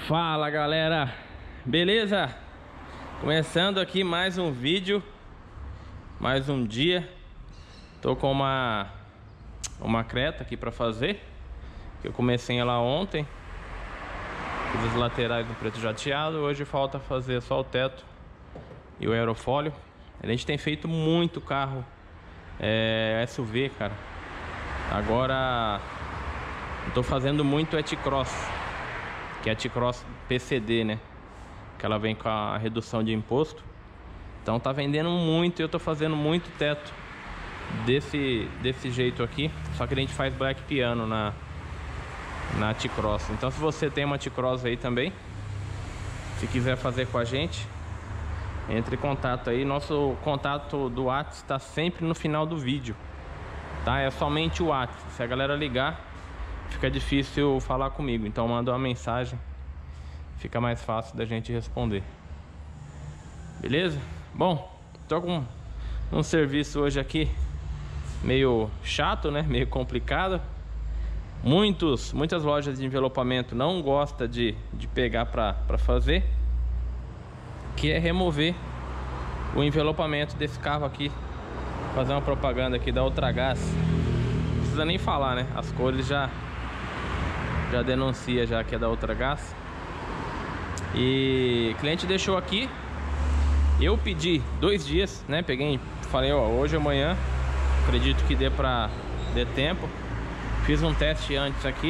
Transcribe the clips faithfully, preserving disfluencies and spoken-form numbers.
Fala galera, beleza? Começando aqui mais um vídeo, mais um dia. Tô com uma uma Creta aqui pra fazer. Eu comecei ela ontem, fiz as laterais do preto jateado. Hoje falta fazer só o teto e o aerofólio. A gente tem feito muito carro é, S U V, cara. Agora eu tô fazendo muito T-Cross, que é a T-Cross P C D, né? Que ela vem com a redução de imposto. Então tá vendendo muito e eu tô fazendo muito teto desse, desse jeito aqui. Só que a gente faz black piano na, na T-Cross. Então se você tem uma T-Cross aí também, se quiser fazer com a gente, entre em contato aí. Nosso contato do WhatsApp está sempre no final do vídeo, tá? É somente o WhatsApp. Se a galera ligar, fica difícil falar comigo, então manda uma mensagem, fica mais fácil da gente responder. Beleza? Bom, tô com um serviço hoje aqui meio chato, né? Meio complicado. Muitos, muitas lojas de envelopamento não gostam de, de pegar pra, pra fazer, que é remover o envelopamento desse carro aqui. Fazer uma propaganda aqui da Ultragaz. Não precisa nem falar, né? As cores já já denuncia já que é da Ultragaz. E o cliente deixou aqui. Eu pedi dois dias, né? Peguei, falei, ó, hoje, amanhã, acredito que dê pra dê tempo. Fiz um teste antes aqui.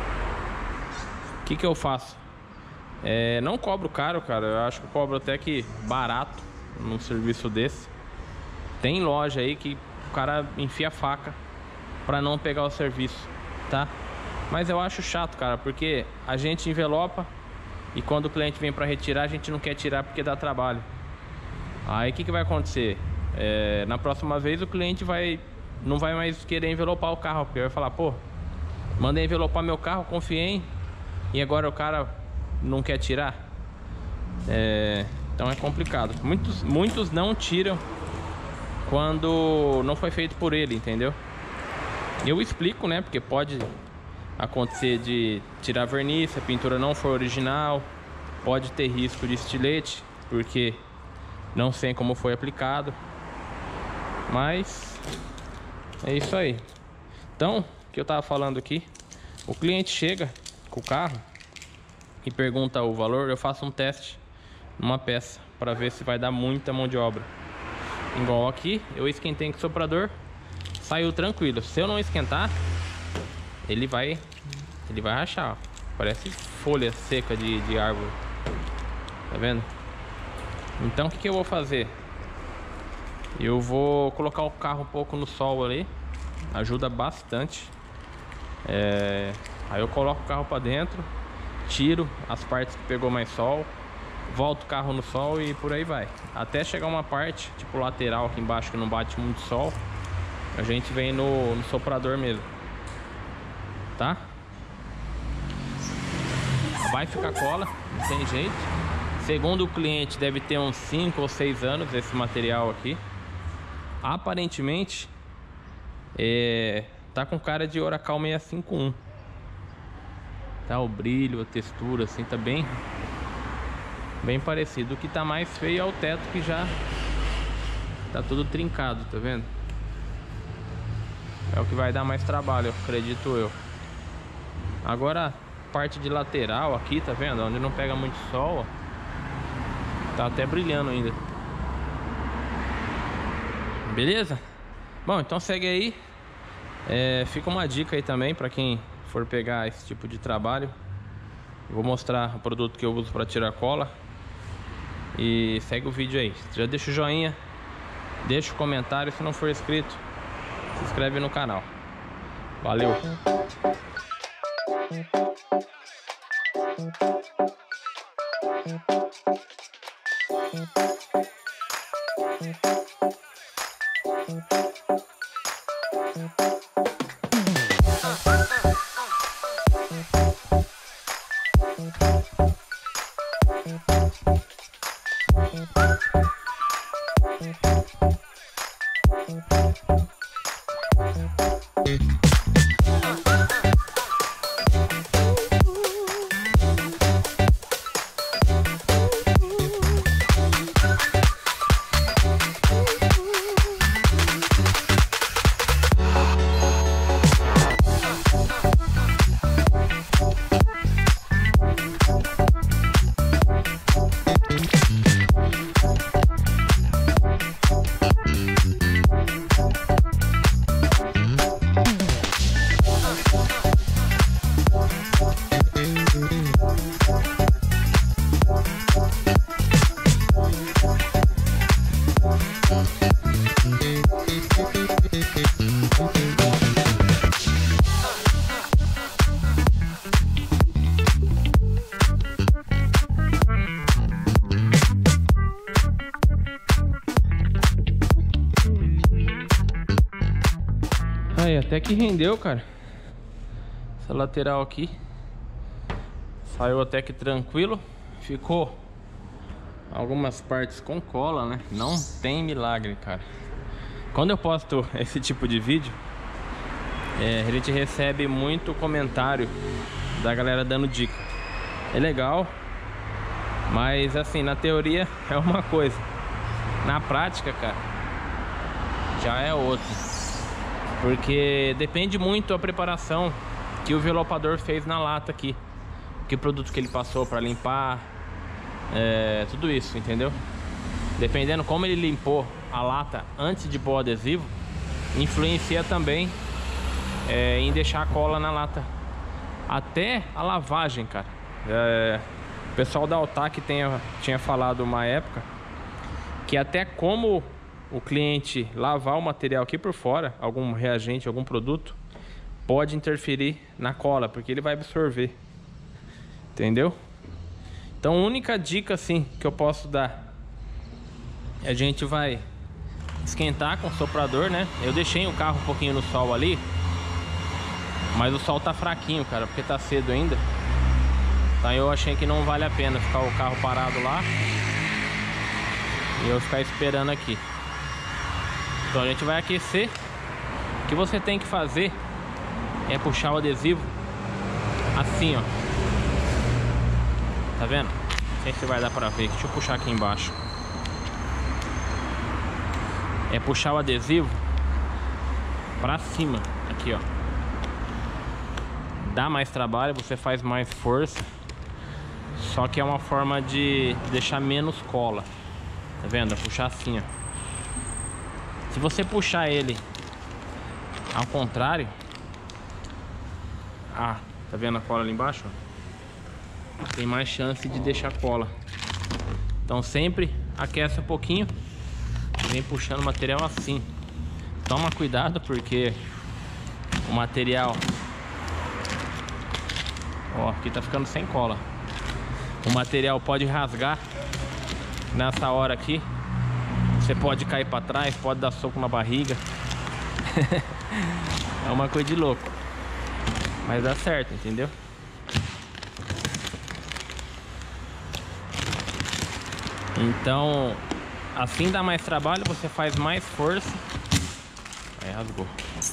O que que eu faço? É, não cobro caro, cara. Eu acho que eu cobro até que barato num serviço desse. Tem loja aí que o cara enfia a faca pra não pegar o serviço, tá? Mas eu acho chato, cara, porque a gente envelopa e quando o cliente vem pra retirar, a gente não quer tirar porque dá trabalho. Aí o que que vai acontecer? É, na próxima vez o cliente vai não vai mais querer envelopar o carro, porque vai falar, pô, mandei envelopar meu carro, confiei, e agora o cara não quer tirar. É, então é complicado. Muitos, muitos não tiram quando não foi feito por ele, entendeu? Eu explico, né? Porque pode acontecer de tirar verniz, se a pintura não for original, pode ter risco de estilete, porque não sei como foi aplicado. Mas é isso aí. Então, o que eu tava falando aqui, o cliente chega com o carro e pergunta o valor, eu faço um teste numa peça para ver se vai dar muita mão de obra. Igual aqui, eu esquentei com o soprador, saiu tranquilo. Se eu não esquentar, ele vai ele vai rachar, ó. Parece folha seca de, de árvore. Tá vendo? Então o que que eu vou fazer? Eu vou colocar o carro um pouco no sol ali, ajuda bastante. É... Aí eu coloco o carro para dentro, tiro as partes que pegou mais sol, volto o carro no sol e por aí vai. Até chegar uma parte, tipo lateral aqui embaixo, que não bate muito sol, a gente vem no, no soprador mesmo, tá? Vai ficar cola, não tem jeito. Segundo o cliente, deve ter uns cinco ou seis anos esse material aqui. Aparentemente é, tá com cara de Oracal seiscentos e cinquenta e um. Tá, o brilho, a textura assim, tá bem Bem parecido. O que tá mais feio é o teto, que já tá tudo trincado, tá vendo? É o que vai dar mais trabalho, acredito eu. Agora a parte de lateral aqui, tá vendo? Onde não pega muito sol, ó, tá até brilhando ainda. Beleza? Bom, então segue aí. É, fica uma dica aí também pra quem for pegar esse tipo de trabalho. Eu vou mostrar o produto que eu uso para tirar cola. E segue o vídeo aí. Já deixa o joinha, deixa o comentário. Se não for inscrito, se inscreve no canal. Valeu! Até que rendeu, cara. Essa lateral aqui saiu até que tranquilo. Ficou algumas partes com cola, né? Não tem milagre, cara. Quando eu posto esse tipo de vídeo, é, a gente recebe muito comentário da galera dando dica. É legal, mas assim, na teoria é uma coisa, na prática, cara, já é outra. Porque depende muito a preparação que o velopador fez na lata aqui, que produto que ele passou para limpar, é, tudo isso, entendeu? Dependendo como ele limpou a lata antes de pôr o adesivo, influencia também é, em deixar a cola na lata. Até a lavagem, cara. É, o pessoal da Altac tinha, tinha falado uma época que até como o cliente lavar o material aqui por fora, algum reagente, algum produto, pode interferir na cola, porque ele vai absorver. Entendeu? Então a única dica assim que eu posso dar, a gente vai esquentar com o soprador, né? Eu deixei o carro um pouquinho no sol ali, mas o sol tá fraquinho, cara, porque tá cedo ainda. Então eu achei que não vale a pena ficar o carro parado lá e eu ficar esperando aqui. Então a gente vai aquecer. O que você tem que fazer é puxar o adesivo assim, ó. Tá vendo? Não sei se vai dar pra ver. Deixa eu puxar aqui embaixo. É puxar o adesivo pra cima. Aqui, ó. Dá mais trabalho, você faz mais força. Só que é uma forma de deixar menos cola. Tá vendo? É puxar assim, ó. Se você puxar ele ao contrário, ah, tá vendo a cola ali embaixo? Tem mais chance de deixar cola. Então sempre aquece um pouquinho, vem puxando o material assim. Toma cuidado porque o material, ó, aqui tá ficando sem cola. O material pode rasgar nessa hora aqui. Você pode cair pra trás, pode dar soco na barriga. É uma coisa de louco, mas dá certo, entendeu? Então, assim dá mais trabalho, você faz mais força. Aí rasgou.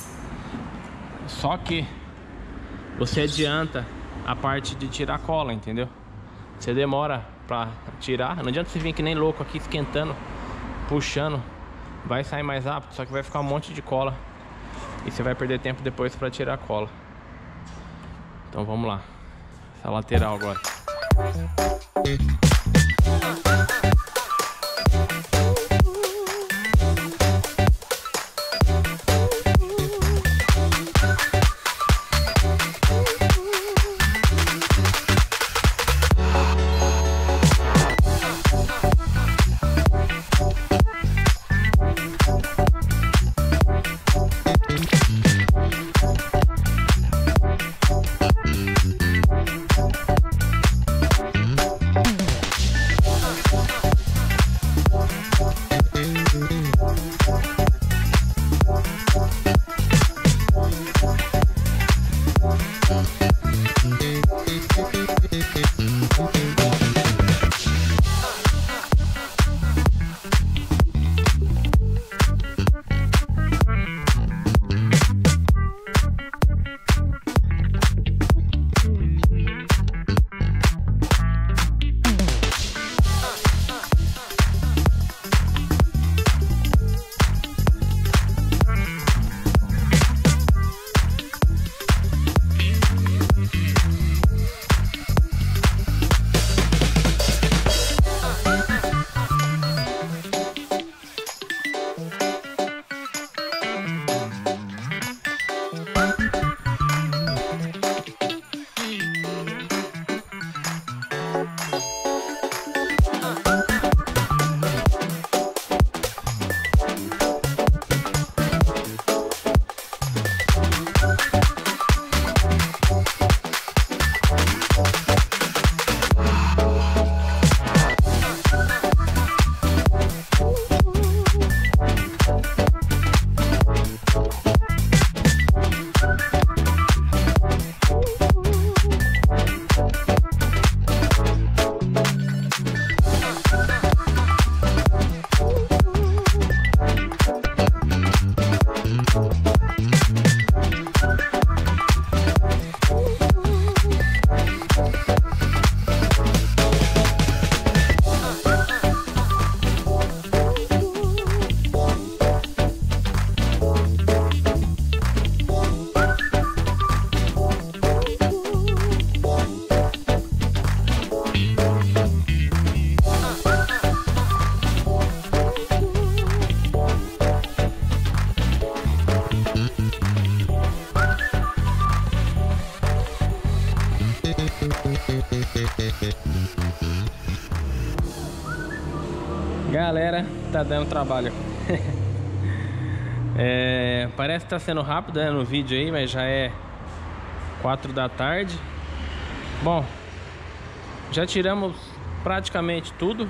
Só que você adianta a parte de tirar a cola, entendeu? Você demora pra tirar. Não adianta você vir que nem louco aqui esquentando, puxando. Vai sair mais rápido, só que vai ficar um monte de cola e você vai perder tempo depois pra tirar a cola. Então vamos lá. Essa lateral agora. Galera, tá dando trabalho. é, parece que tá sendo rápido, né, no vídeo aí, mas já é quatro da tarde. Bom, já tiramos praticamente tudo.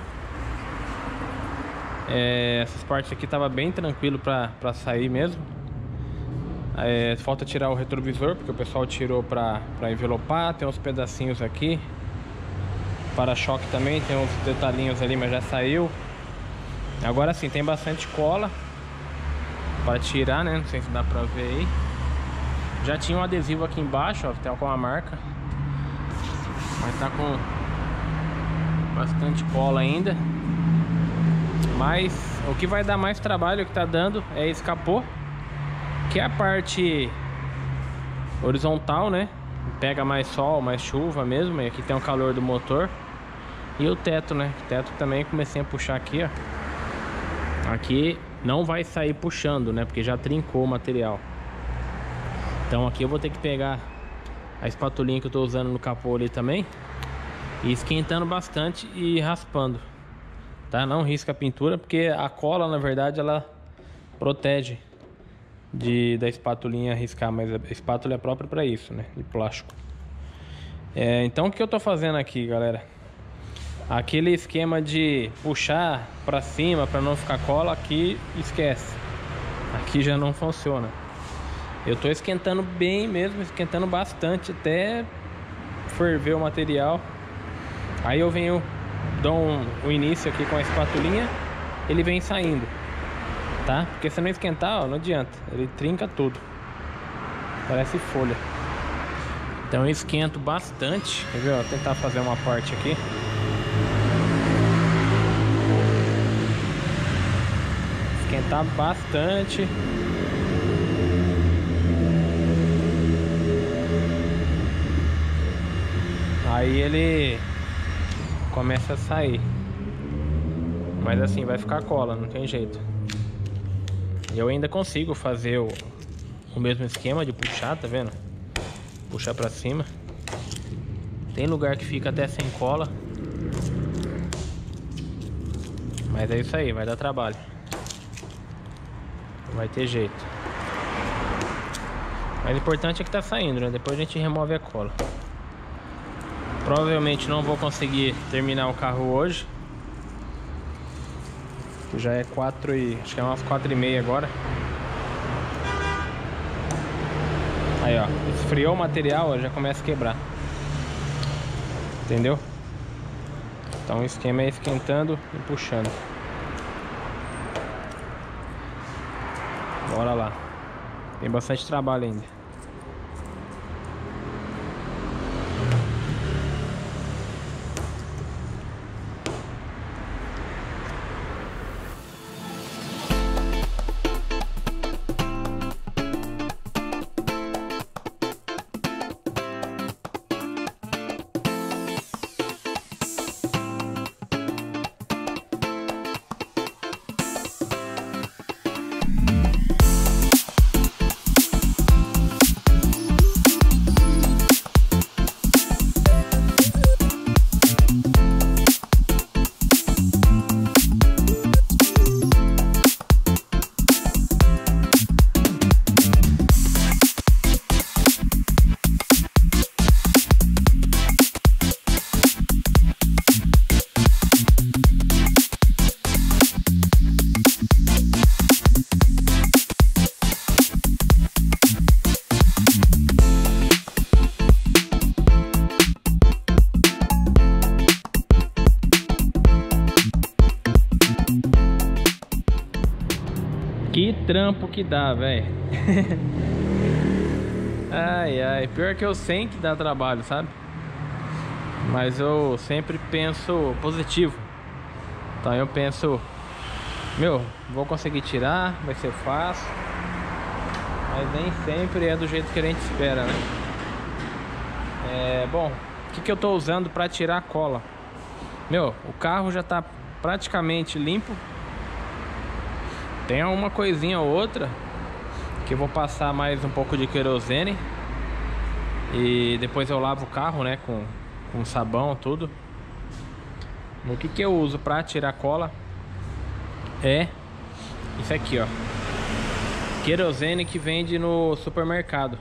É, essas partes aqui tava bem tranquilo pra, pra sair mesmo. É, falta tirar o retrovisor, porque o pessoal tirou pra, pra envelopar. Tem uns pedacinhos aqui. Para-choque também, tem uns detalhinhos ali, mas já saiu. Agora sim, tem bastante cola para tirar, né? Não sei se dá pra ver aí. Já tinha um adesivo aqui embaixo, ó, tem com a marca. Mas tá com bastante cola ainda. Mas o que vai dar mais trabalho que tá dando é esse capô, que é a parte horizontal, né? Pega mais sol, mais chuva mesmo. E aqui tem o calor do motor. E o teto, né? O teto também comecei a puxar aqui, ó. Aqui não vai sair puxando, né? Porque já trincou o material. Então aqui eu vou ter que pegar a espatulinha que eu tô usando no capô ali também, e esquentando bastante e raspando, tá? Não risca a pintura, porque a cola, na verdade, ela protege de, da espatulinha riscar. Mas a espátula é própria para isso, né? De plástico. É, então o que eu tô fazendo aqui, galera? Aquele esquema de puxar para cima para não ficar cola, aqui esquece. Aqui já não funciona. Eu tô esquentando bem mesmo, esquentando bastante até ferver o material. Aí eu venho, dou um, um início aqui com a espatulinha, ele vem saindo, tá? Porque se não esquentar, ó, não adianta, ele trinca tudo. Parece folha. Então eu esquento bastante. Quer ver, ó, vou tentar fazer uma parte aqui. Esquentar bastante. Aí ele começa a sair. Mas assim, vai ficar cola, não tem jeito. Eu ainda consigo fazer o, o mesmo esquema de puxar, tá vendo? Puxar pra cima. Tem lugar que fica até sem cola. Mas é isso aí, vai dar trabalho. Não vai ter jeito. Mas o importante é que tá saindo, né? Depois a gente remove a cola. Provavelmente não vou conseguir terminar o carro hoje. Já é quatro e... acho que é umas quatro e meia agora. Aí, ó. Esfriou o material, ó, já começa a quebrar. Entendeu? Então o esquema é esquentando e puxando. Bora lá. Tem bastante trabalho ainda. Que trampo que dá, velho. Ai, ai. Pior que eu sei que dá trabalho, sabe? Mas eu sempre penso positivo. Então eu penso, meu, vou conseguir tirar, vai ser fácil. Mas nem sempre é do jeito que a gente espera, né? É, bom, o que, que eu tô usando pra tirar a cola? Meu, o carro já tá praticamente limpo. Tem uma coisinha ou outra que eu vou passar mais um pouco de querosene e depois eu lavo o carro, né, com, com sabão, tudo. O que que eu uso para tirar cola é isso aqui, ó. Querosene que vende no supermercado,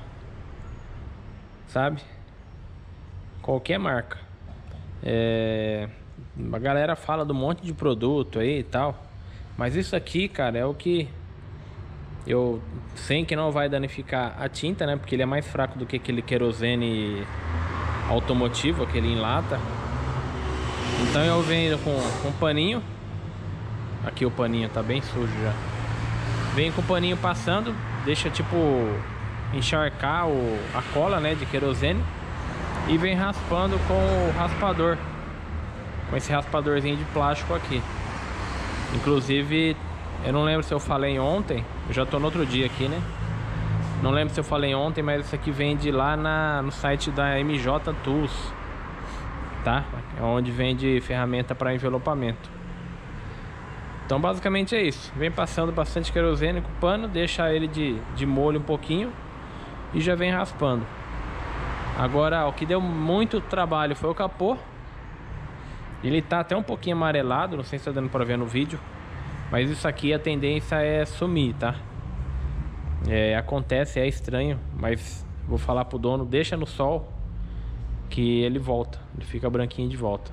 sabe? Qualquer marca. É... A galera fala do monte de produto aí e tal, mas isso aqui, cara, é o que eu sei que não vai danificar a tinta, né? Porque ele é mais fraco do que aquele querosene automotivo, aquele em lata. Então eu venho com, com um paninho. Aqui o paninho tá bem sujo já. Venho com o paninho passando, deixa tipo encharcar o, a cola, né, de querosene. E vem raspando com o raspador, com esse raspadorzinho de plástico aqui. Inclusive, eu não lembro se eu falei ontem, eu já tô no outro dia aqui, né? Não lembro se eu falei ontem, mas isso aqui vende lá na, no site da M J Tools, tá? É onde vende ferramenta para envelopamento. Então basicamente é isso. Vem passando bastante querosene com o pano, deixa ele de, de molho um pouquinho e já vem raspando. Agora, o que deu muito trabalho foi o capô. Ele tá até um pouquinho amarelado, não sei se tá dando pra ver no vídeo, mas isso aqui a tendência é sumir, tá? É, acontece, é estranho, mas vou falar pro dono, deixa no sol que ele volta, ele fica branquinho de volta.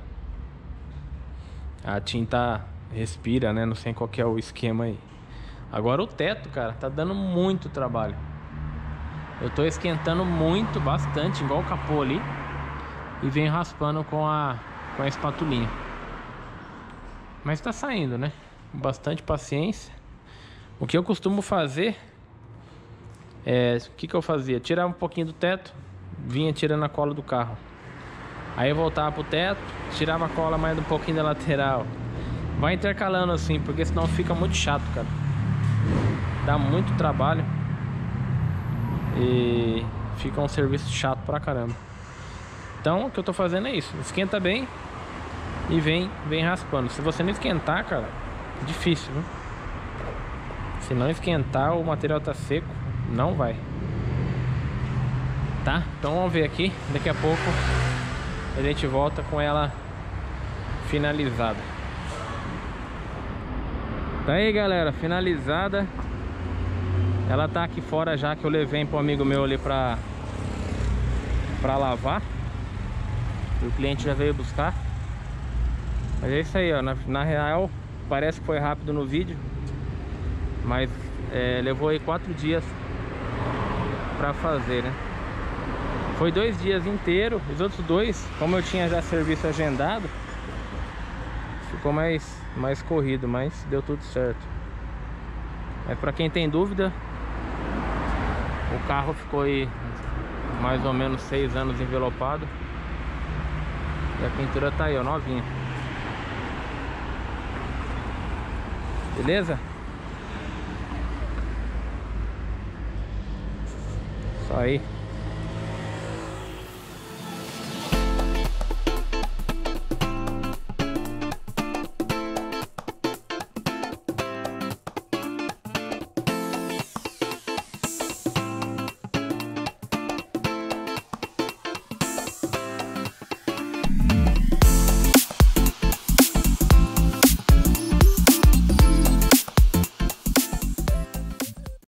A tinta respira, né? Não sei qual que é o esquema aí. Agora o teto, cara, tá dando muito trabalho. Eu tô esquentando muito, bastante, igual o capô ali, e venho raspando com a com a espatulinha. Mas tá saindo, né? Com bastante paciência. O que eu costumo fazer é, o que que eu fazia? Tirava um pouquinho do teto, vinha tirando a cola do carro. Aí eu voltava pro teto, tirava a cola mais um pouquinho da lateral. Vai intercalando assim, porque senão fica muito chato, cara. Dá muito trabalho e fica um serviço chato pra caramba. Então o que eu tô fazendo é isso. Esquenta bem e vem, vem raspando. Se você não esquentar, cara, é difícil, viu? Se não esquentar, o material tá seco, não vai. Tá? Então vamos ver aqui. Daqui a pouco a gente volta com ela finalizada. Tá aí, galera, finalizada. Ela tá aqui fora já, que eu levei pro amigo meu ali pra Pra lavar. O cliente já veio buscar. Mas é isso aí, ó. Na, na real, parece que foi rápido no vídeo, mas é, levou aí quatro dias pra fazer, né? Foi dois dias inteiros. Os outros dois, como eu tinha já serviço agendado, ficou mais, mais corrido, mas deu tudo certo. É, pra quem tem dúvida, o carro ficou aí mais ou menos seis anos envelopado. E a pintura tá aí, ó, novinha. Beleza? Isso aí.